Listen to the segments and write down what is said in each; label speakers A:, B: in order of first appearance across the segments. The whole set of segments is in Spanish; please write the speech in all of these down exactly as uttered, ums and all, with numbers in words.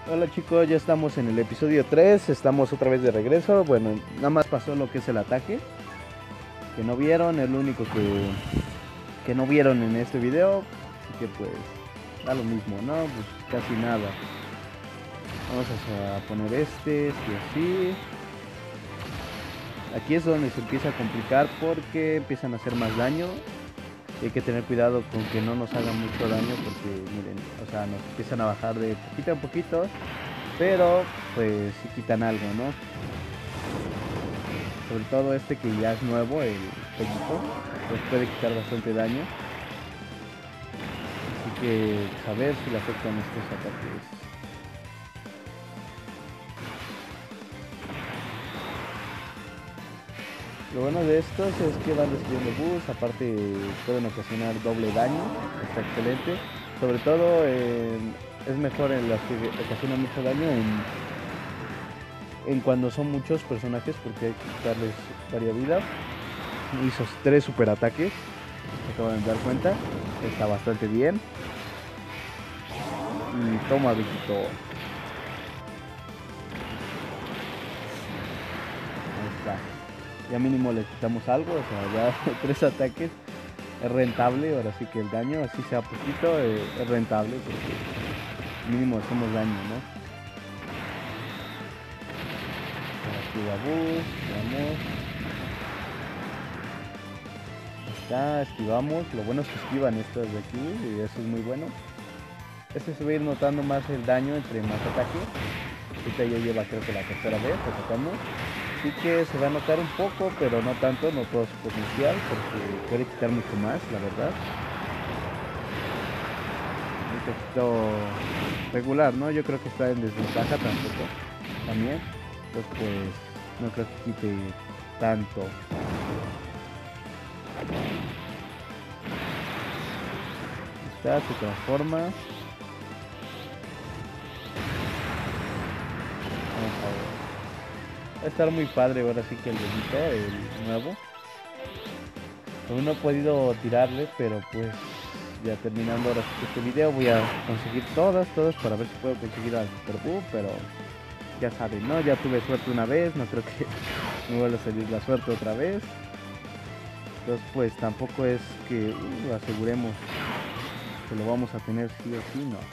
A: Hola chicos, ya estamos en el episodio tres, estamos otra vez de regreso. Bueno, nada más pasó lo que es el ataque, que no vieron, el único que, que no vieron en este video, así que pues da lo mismo, ¿no? Pues casi nada. Vamos a poner este, este así. Aquí es donde se empieza a complicar porque empiezan a hacer más daño. Y hay que tener cuidado con que no nos hagan mucho daño porque miren, o sea, nos empiezan a bajar de poquito a poquito. Pero pues sí quitan algo, ¿no? Sobre todo este que ya es nuevo, el pollito, pues puede quitar bastante daño. Así que pues, a ver si le afectan estos ataques. Lo bueno de estos es que van recibiendo boost, aparte pueden ocasionar doble daño, está excelente. Sobre todo eh, es mejor en las que ocasionan mucho daño en, en cuando son muchos personajes porque hay que quitarles varias vidas. Hizo tres super ataques, se acaban de dar cuenta, está bastante bien. Y toma, Viquito. Ahí está. Ya mínimo le quitamos algo, o sea, ya tres ataques es rentable. Ahora sí que el daño, así sea poquito, eh, es rentable porque mínimo hacemos daño, ¿no? Activa boost, vamos. Ahí está, esquivamos. Lo bueno es que esquivan estas de aquí y eso es muy bueno. Este se va a ir notando más el daño entre más ataque. Ahorita ya lleva creo que la tercera vez atacando. Así que se va a notar un poco, pero no tanto, no todo su potencial, porque puede quitar mucho más, la verdad. Un poquito regular, ¿no? Yo creo que está en desventaja tampoco, también. Entonces pues no creo que quite tanto. Está, se transforma. Vamos a ver. Va a estar muy padre ahora sí que el delito, el nuevo. Aún no he podido tirarle, pero pues ya terminando ahora sí que este video voy a conseguir todas, todas para ver si puedo conseguir al Super Buu, pero ya saben, ¿no? Ya tuve suerte una vez, no creo que me vuelva a salir la suerte otra vez. Entonces pues tampoco es que uh, aseguremos que lo vamos a tener sí o sí, no.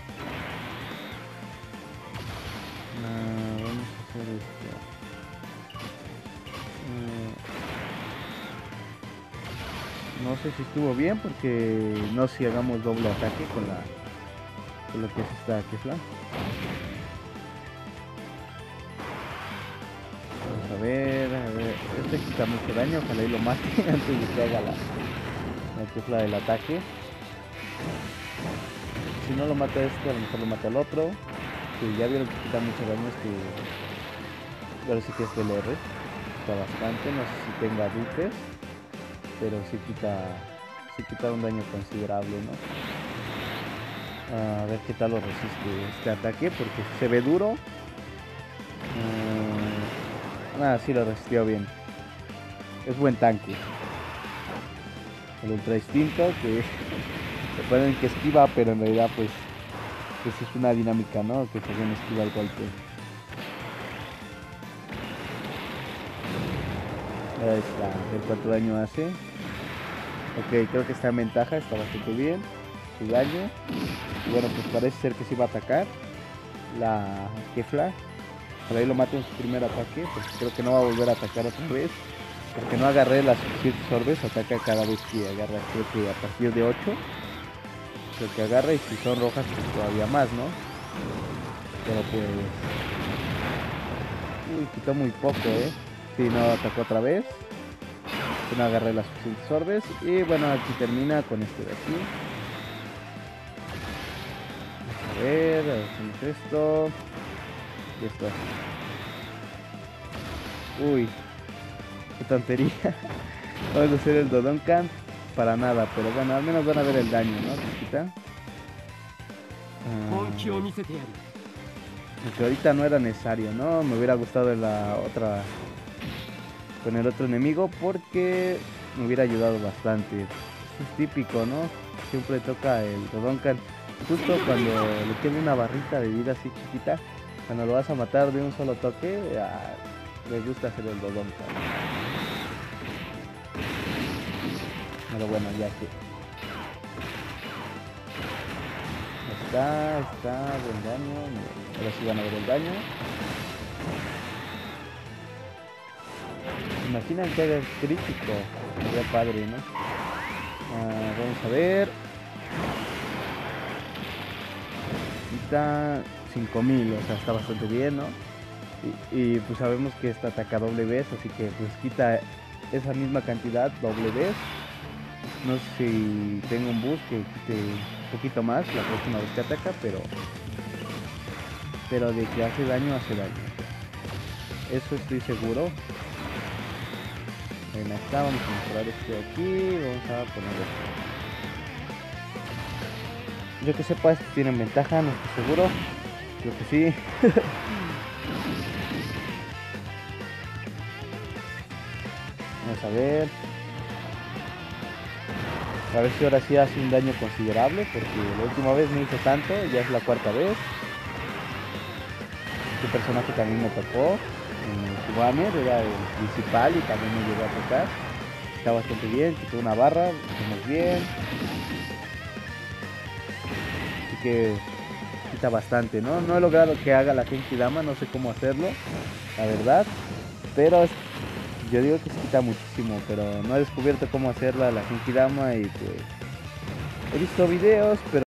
A: Ah, vamos a hacer esto. No sé si estuvo bien porque no sé si hagamos doble ataque con la con lo que es esta Kefla. Vamos a ver, a ver. Este quita mucho daño, ojalá y lo mate antes de que haga la, la Kefla del ataque. Si no lo mata este, a lo mejor lo mata el otro. Si ya vieron que quita mucho daño, es que ahora sí que es del R. Quita bastante, no sé si tenga buques, pero sí quita, sí quita un daño considerable, ¿no? A ver qué tal lo resiste este ataque, porque se ve duro. Uh, ah, sí lo resistió bien. Es buen tanque. El ultra instinto, que recuerden que esquiva, pero en realidad pues, pues es una dinámica, ¿no? Que según esquiva el golpe. Ahí está, a ver cuánto daño hace. Ok, creo que está en ventaja, está bastante bien. Su daño. Y bueno, pues parece ser que sí va a atacar la Kefla. Por ahí lo mate en su primer ataque, porque creo que no va a volver a atacar otra vez. Porque no agarré las suficientes orbes, ataca cada vez que agarra, creo que a partir de ocho. Creo que agarra y si son rojas pues todavía más, ¿no? Pero pues... Uy, quitó muy poco, ¿eh? Sí, no atacó otra vez. No agarré las suficientes orbes. Y bueno, aquí termina con este de aquí. A ver, hacemos esto. Y esto. Uy, qué tontería. Vamos a hacer el Dodonkan para nada, pero bueno, al menos van a ver el daño, ¿no? Chiquita. Ah, porque ahorita no era necesario, ¿no? Me hubiera gustado la otra con el otro enemigo porque me hubiera ayudado bastante. Esto es típico, ¿no? Siempre toca el Dodonkan justo cuando le queda una barrita de vida así chiquita. Cuando lo vas a matar de un solo toque, ah, me gusta hacer el dodón. Pero bueno, ya que está, está, buen daño. Ahora sí van a ver el daño. Imaginan que haga el crítico. Sería padre, ¿no? Ah, vamos a ver. Está cinco mil, o sea, está bastante bien, ¿no? Y, y pues sabemos que esta ataca doble vez, así que pues quita esa misma cantidad doble vez. No sé si tengo un boost que quite un poquito más la próxima vez que ataca, pero pero de que hace daño, hace daño. Eso estoy seguro. Bueno, acá vamos a mejorar este de aquí, vamos a poner esto. Yo que sepa, estos tienen ventaja, no estoy seguro. Creo que sí. Vamos a ver. A ver si ahora sí hace un daño considerable, porque la última vez no hizo tanto, ya es la cuarta vez. Este personaje también me tocó. En Warner era el principal y también me llegó a tocar. Está bastante bien, quitó una barra, hacemos bien. Así que quita bastante, ¿no? No he logrado que haga la Genki Dama, no sé cómo hacerlo, la verdad. Pero yo digo que se quita muchísimo, pero no he descubierto cómo hacerla la Genki Dama y pues he visto videos, pero